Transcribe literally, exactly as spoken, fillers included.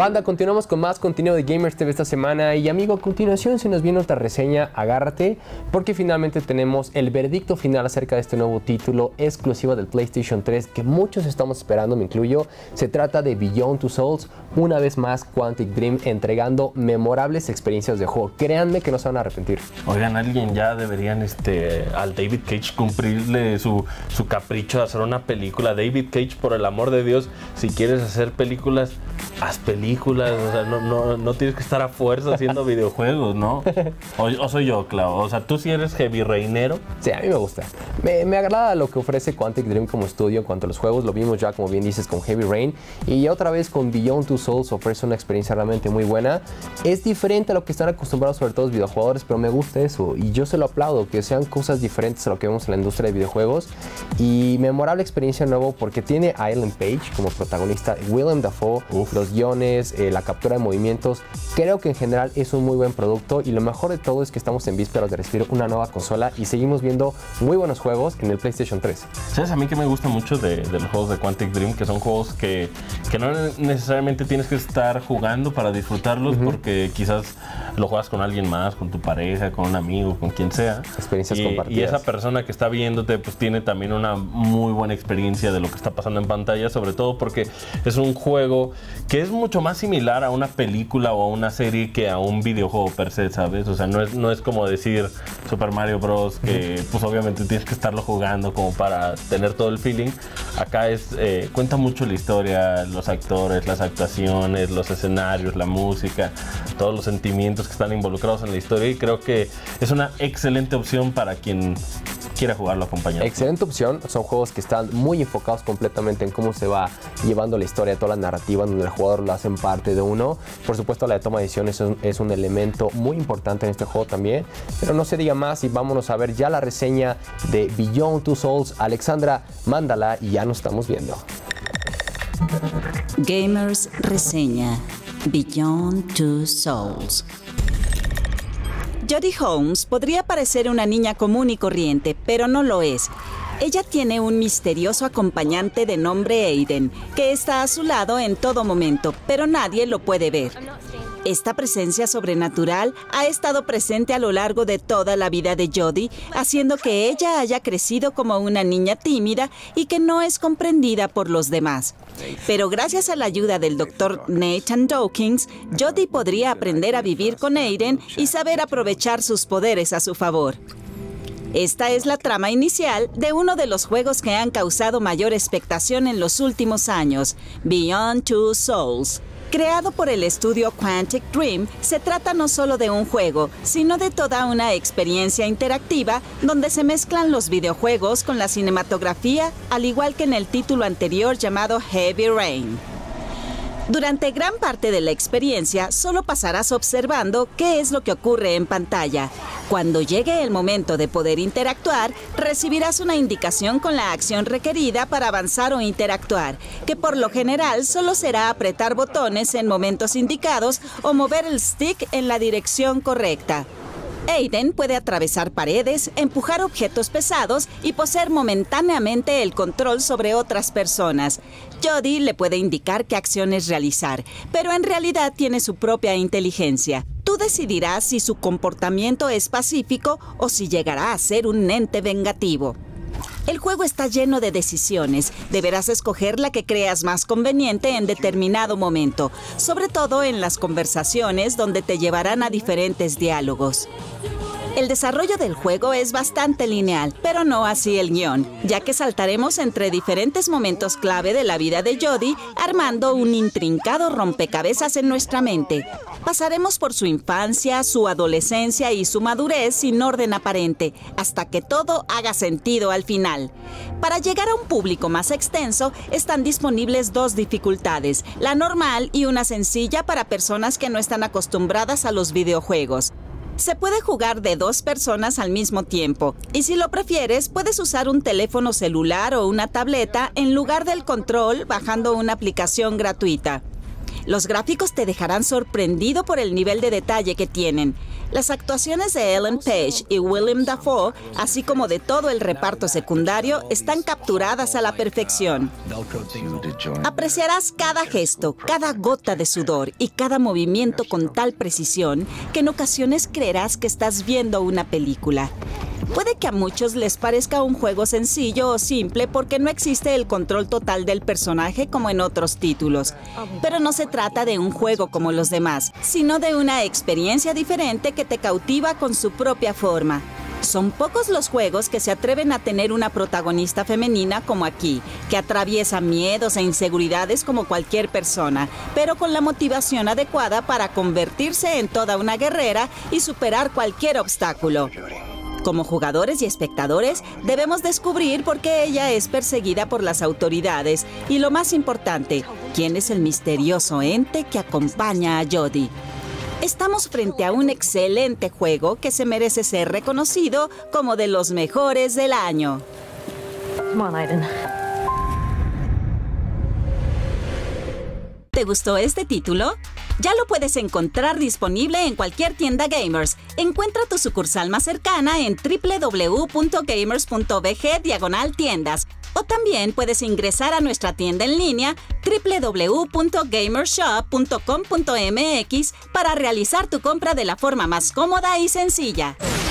Banda, continuamos con más contenido de Gamers T V esta semana y amigo, a continuación se nos viene otra reseña, agárrate, porque finalmente tenemos el veredicto final acerca de este nuevo título exclusivo del PlayStation tres que muchos estamos esperando, me incluyo. Se trata de Beyond Two Souls, una vez más Quantic Dream entregando memorables experiencias de juego. Créanme que no se van a arrepentir. Oigan, alguien ya deberían este, al David Cage cumplirle su, su capricho de hacer una película. David Cage, por el amor de Dios, si quieres hacer películas, haz películas, o sea, no, no, no tienes que estar a fuerza haciendo videojuegos, ¿no? O, o soy yo, Clau, o sea, tú sí eres heavy rainero. Sí, a mí me gusta. Me, me agrada lo que ofrece Quantic Dream como estudio en cuanto a los juegos. Lo vimos ya, como bien dices, con Heavy Rain. Y otra vez con Beyond Two Souls ofrece una experiencia realmente muy buena. Es diferente a lo que están acostumbrados sobre todo los videojuegos, pero me gusta eso. Y yo se lo aplaudo, que sean cosas diferentes a lo que vemos en la industria de videojuegos. Y memorable experiencia nuevo porque tiene a Ellen Page como protagonista, Willem Dafoe, Uf. los guiones, eh, la captura de movimientos. Creo que en general es un muy buen producto y lo mejor de todo es que estamos en vísperas de recibir una nueva consola y seguimos viendo muy buenos juegos en el PlayStation tres. ¿Sabes? A mí que me gusta mucho de, de los juegos de Quantic Dream, que son juegos que, que no necesariamente tienes que estar jugando para disfrutarlos, uh-huh. porque quizás lo juegas con alguien más, con tu pareja, con un amigo, con quien sea. Experiencias y, compartidas. Y esa persona que está viéndote pues tiene también una muy buena experiencia de lo que está pasando en pantalla, sobre todo porque es un juego que es mucho más similar a una película o a una serie que a un videojuego per se, ¿sabes? O sea, no es, no es como decir Super Mario Bros. Que uh-huh. pues obviamente tienes que estarlo jugando como para tener todo el feeling. Acá es, eh, cuenta mucho la historia, los actores, las actuaciones, los escenarios, la música, todos los sentimientos que están involucrados en la historia, y creo que es una excelente opción para quien quiera jugarlo acompañado. Excelente opción, son juegos que están muy enfocados completamente en cómo se va llevando la historia, toda la narrativa, donde el jugador lo hacen parte de uno. Por supuesto, la de toma de decisiones es un, es un elemento muy importante en este juego también, pero no se diga más y vámonos a ver ya la reseña de Beyond Two Souls. Alexandra, mándala y ya nos estamos viendo. Gamers reseña Beyond Two Souls. Jodie Holmes podría parecer una niña común y corriente, pero no lo es. Ella tiene un misterioso acompañante de nombre Aiden, que está a su lado en todo momento, pero nadie lo puede ver. Esta presencia sobrenatural ha estado presente a lo largo de toda la vida de Jodie, haciendo que ella haya crecido como una niña tímida y que no es comprendida por los demás. Pero gracias a la ayuda del doctor Nathan Dawkins, Jodie podría aprender a vivir con Aiden y saber aprovechar sus poderes a su favor. Esta es la trama inicial de uno de los juegos que han causado mayor expectación en los últimos años, Beyond Two Souls. Creado por el estudio Quantic Dream, se trata no solo de un juego, sino de toda una experiencia interactiva donde se mezclan los videojuegos con la cinematografía, al igual que en el título anterior llamado Heavy Rain. Durante gran parte de la experiencia, solo pasarás observando qué es lo que ocurre en pantalla. Cuando llegue el momento de poder interactuar, recibirás una indicación con la acción requerida para avanzar o interactuar, que por lo general solo será apretar botones en momentos indicados o mover el stick en la dirección correcta. Aiden puede atravesar paredes, empujar objetos pesados y poseer momentáneamente el control sobre otras personas. Jodie le puede indicar qué acciones realizar, pero en realidad tiene su propia inteligencia. Tú decidirás si su comportamiento es pacífico o si llegará a ser un ente vengativo. El juego está lleno de decisiones. Deberás escoger la que creas más conveniente en determinado momento, sobre todo en las conversaciones donde te llevarán a diferentes diálogos. El desarrollo del juego es bastante lineal, pero no así el guión, ya que saltaremos entre diferentes momentos clave de la vida de Jodie, armando un intrincado rompecabezas en nuestra mente. Pasaremos por su infancia, su adolescencia y su madurez sin orden aparente, hasta que todo haga sentido al final. Para llegar a un público más extenso, están disponibles dos dificultades, la normal y una sencilla para personas que no están acostumbradas a los videojuegos. Se puede jugar de dos personas al mismo tiempo, y si lo prefieres, puedes usar un teléfono celular o una tableta en lugar del control bajando una aplicación gratuita. Los gráficos te dejarán sorprendido por el nivel de detalle que tienen. Las actuaciones de Ellen Page y Willem Dafoe, así como de todo el reparto secundario, están capturadas a la perfección. Apreciarás cada gesto, cada gota de sudor y cada movimiento con tal precisión que en ocasiones creerás que estás viendo una película. Puede que a muchos les parezca un juego sencillo o simple porque no existe el control total del personaje como en otros títulos. Pero no se trata de un juego como los demás, sino de una experiencia diferente que te cautiva con su propia forma. Son pocos los juegos que se atreven a tener una protagonista femenina como aquí, que atraviesa miedos e inseguridades como cualquier persona, pero con la motivación adecuada para convertirse en toda una guerrera y superar cualquier obstáculo. Como jugadores y espectadores, debemos descubrir por qué ella es perseguida por las autoridades y, lo más importante, quién es el misterioso ente que acompaña a Jodie. Estamos frente a un excelente juego que se merece ser reconocido como de los mejores del año. Come on, Aiden. ¿Te gustó este título? Ya lo puedes encontrar disponible en cualquier tienda gamers. Encuentra tu sucursal más cercana en w w w punto gamers punto b g diagonal tiendas. O también puedes ingresar a nuestra tienda en línea w w w punto gamershop punto com punto m x para realizar tu compra de la forma más cómoda y sencilla.